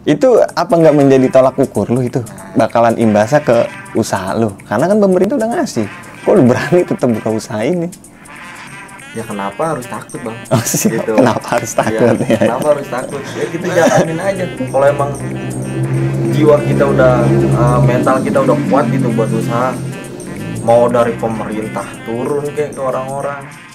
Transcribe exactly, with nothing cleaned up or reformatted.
Itu apa nggak menjadi tolak ukur lu itu bakalan imbasnya ke usaha lu? Karena kan pemerintah udah ngasih. Kok lu berani tetap buka usaha ini? Ya kenapa harus takut bang? Oh, siap. Gitu. Kenapa harus takut ya, ya? Kenapa harus takut? Ya kita jalanin aja. Kalau emang jiwa kita udah uh, mental kita udah kuat gitu buat usaha, mau dari pemerintah turun kayak ke orang-orang,